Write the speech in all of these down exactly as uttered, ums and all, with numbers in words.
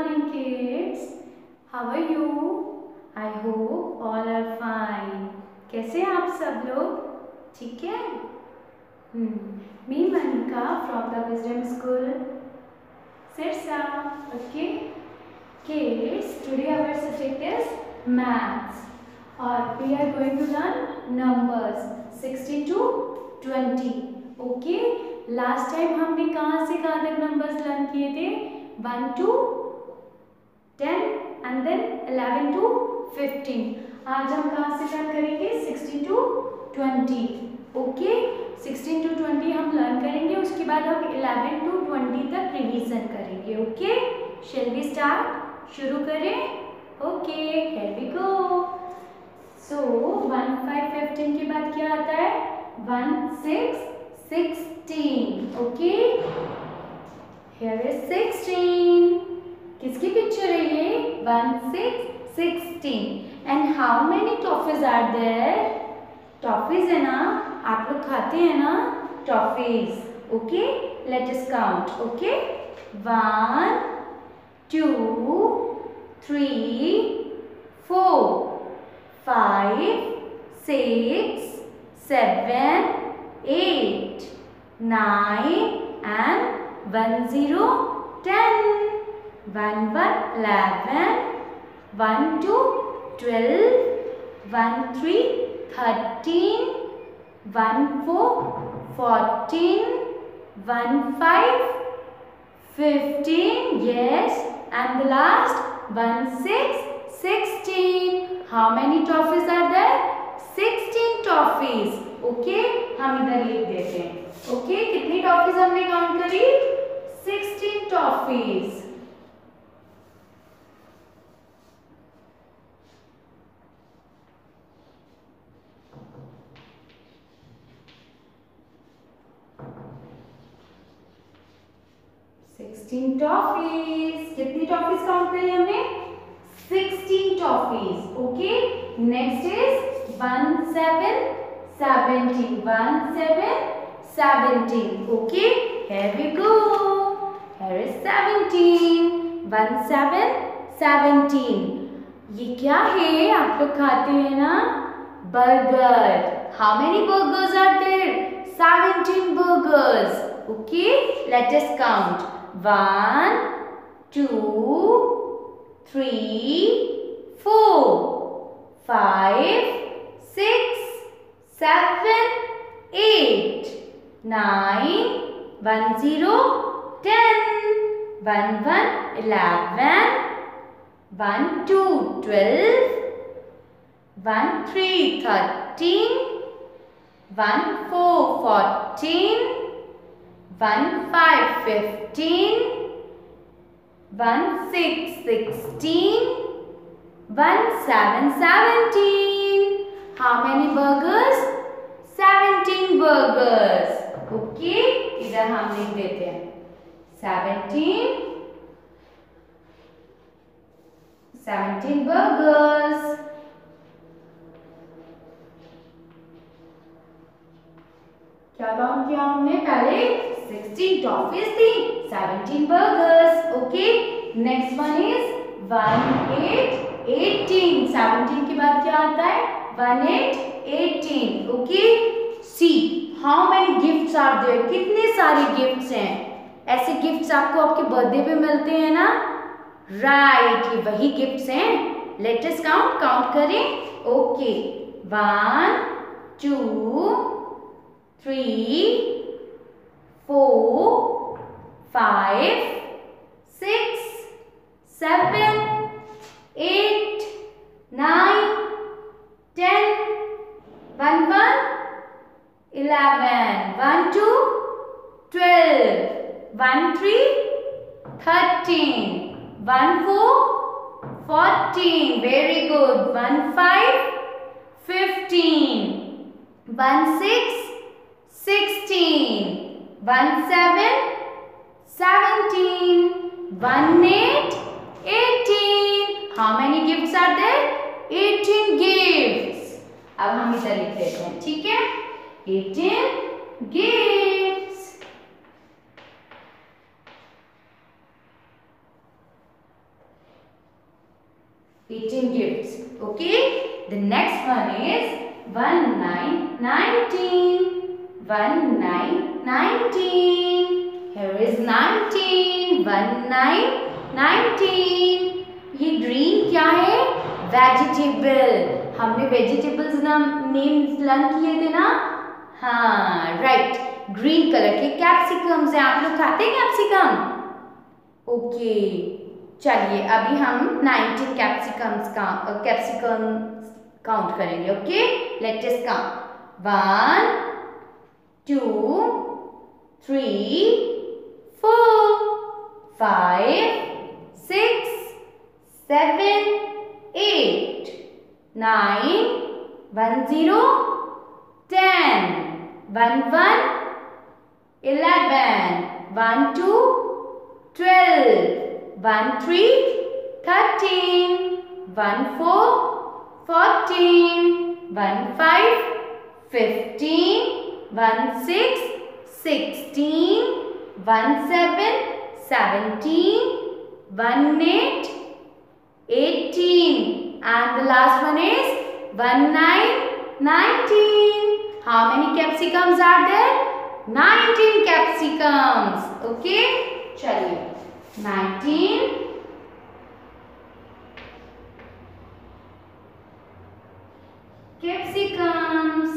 morning, kids. How are you? I hope all are fine. कैसे हैं आप सब लोग? ठीक है? Hmm. Me Manika from the Wisdom School, Sirsa. Okay. Kids, today our subject is maths. Or we are going to learn numbers sixteen to twenty. Okay. Last time हमने कहाँ से कहाँ तक numbers learn किए थे? one to ten and then eleven to fifteen. आज हम कहाँ से start करेंगे? sixteen to twenty. Okay? sixteen to twenty हम learn करेंगे, उसके बाद हम eleven to twenty तक revision करेंगे. Okay? Shall we start? शुरू करें? Okay, here we go. So one, five, fifteen के बाद क्या आता है? one, six, sixteen. Okay? Here is sixteen. किसकी पिक्चर है ये? one, six, sixteen. And how many toffees are there? Toffees है ना? आप लोग खाते हैं ना? Toffees. Okay? Let us count. Okay? one, two, three, four, five, six, seven, eight, nine, and one zero, ten. one, one, eleven, one, two, twelve, one, three, thirteen, one, four, fourteen, one, five, fifteen, yes, and the last one, six, sixteen. How many toffees are there? sixteen toffees. Okay, हम इधर लिख देते हैं. Okay, कितनी toffees हमने count करी? sixteen toffees. sixteen toffees. कितनी toffees count करी हमने? sixteen toffees. Okay. Next is one, seven, seventeen. one, seven, seventeen. Okay. Here we go. Here is seventeen. one, seven, seventeen. ये क्या है? आप लोग खाते हैं ना? Burger. How many burgers are there? seventeen burgers. Okay. Let us count. one, two, three, four, five, six, seven, eight, nine, one, zero, ten, one, one, eleven, one, two, twelve, one, three, thirteen, one, four, fourteen, one, five, fifteen, one, six, sixteen, one, seven, seventeen. How many burgers? seventeen burgers. Okay, इधर हम लिख देते हैं seventeen. seventeen burgers. क्या count किया हमने? पहले sixteen toffees थी, seventeen burgers. Okay. Next one is one, eight, eighteen. seventeen के बाद क्या आता है? one, eight, eighteen. Okay. See how many gifts are there? कितने सारे गिफ्ट्स हैं? ऐसे गिफ्ट्स आपको आपके बर्थडे पे मिलते हैं ना? राइट, ये वही गिफ्ट्स हैं. Let us count. काउंट करें. Okay. one, two, three, four, five, six, seven, eight, nine, ten, one, one, eleven, one, two, twelve, one, three, thirteen, one, four, fourteen. Very good. one, five, fifteen, one, six, sixteen, one, seven, seventeen, one, eight, eighteen. How many gifts are there? eighteen gifts. अब हम इधर लिख देते हैं. ठीक है? eighteen gifts. next one is one nine nineteen. one nine nineteen. Here is nineteen. one nine nineteen. ये green क्या है? वेजिटेबल. हमने वेजिटेबल्स नाम नेम्स लर्न किए थे ना. हाँ राइट. ग्रीन कलर के कैप्सिकम्स हैं. आप लोग खाते हैं कैप्सिकम? ओके चलिए अभी हम नाइनटीन कैप्सिकम्स का कैप्सिकम काउंट करेंगे. Okay let us count. One two three four five six seven eight nine one zero ten one one eleven one two twelve one three thirteen one four fourteen one five fifteen one six sixteen one seven seventeen one eight eighteen and the last one is one nine nineteen. How many capsicums are there? nineteen capsicums. Okay चलिए nineteen capsicums.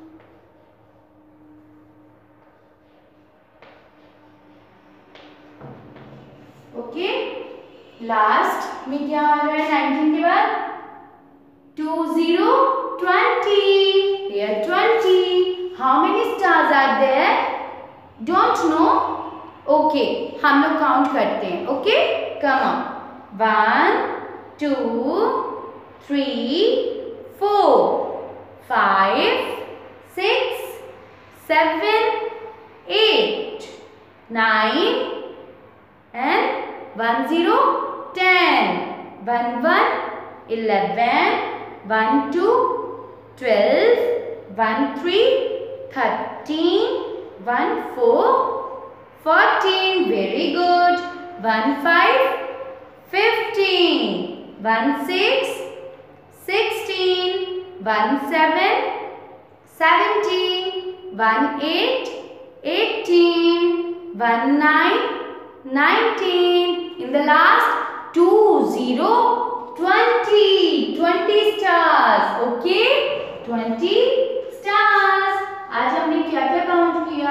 Okay last में क्या आ रहा है nineteen के बाद? Two zero twenty. Here twenty. How many stars are there? Don't know? Okay, हम लोग काउंट करते हैं. Okay, come on. One, two, three, four, five, six, seven, eight, nine, and one zero. ten, one one, eleven, one two, twelve, one three, thirteen, one four, fourteen. Very good. one five, fifteen, one six, sixteen, one seven, seventeen, one eight, eighteen, one nine, nineteen. In the last two zero twenty. twenty stars. Okay? twenty stars. आज हमने क्या क्या count किया?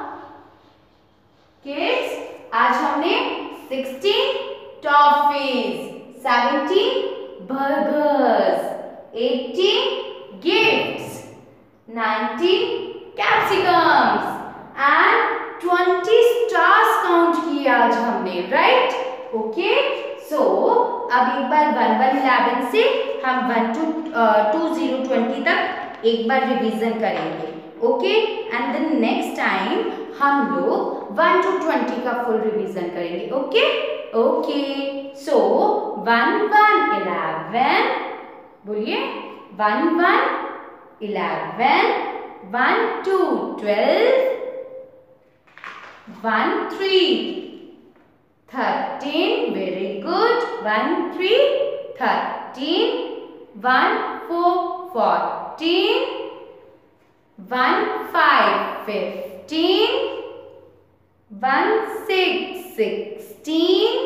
Kids, आज हमने sixteen toffees, seventeen burgers, eighteen gifts, nineteen capsicums and twenty stars count किया आज हमने. राइट? ओके सो अब एक बार वन वन इलेवन से हम one two two zero twenty तक एक बार रिवीजन करेंगे. Okay and then next time हम लोग वन टू ट्वेंटी का फुल रिवीजन करेंगे. Okay okay so one one eleven बोलिए. One one eleven, one two twelve, one three thirteen. Very good. one three thirteen, one four fourteen, one five fifteen, one six sixteen,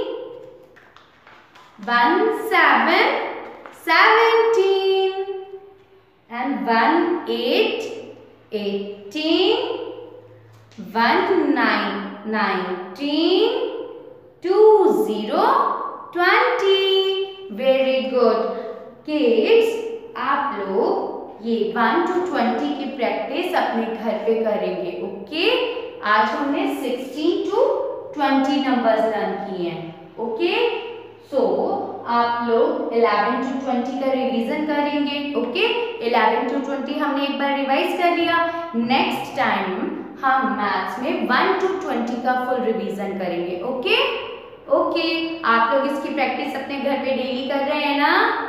one seven seventeen, and one eight eighteen, one nine nineteen, two zero twenty. Very good. Kids, आप लोग ये one to twenty की practice अपने घर पे करेंगे. Okay आज हमने sixteen to twenty numbers learn किए हैं. ओके सो आप लोग इलेवन टू ट्वेंटी का रिवीजन करेंगे. ओके इलेवन टू ट्वेंटी हमने एक बार रिवाइज कर लिया. नेक्स्ट टाइम हम मैथ्स में वन टू ट्वेंटी का फुल रिवीजन करेंगे. ओके ओके आप लोग इसकी प्रैक्टिस अपने घर पे डेली कर रहे हैं ना?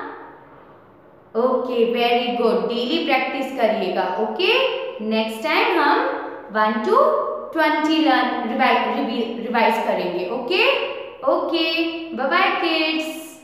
Okay very good. Daily practice करिएगा. ओके नेक्स्ट टाइम हम one to twenty learn revise revise करेंगे. Okay okay bye bye kids.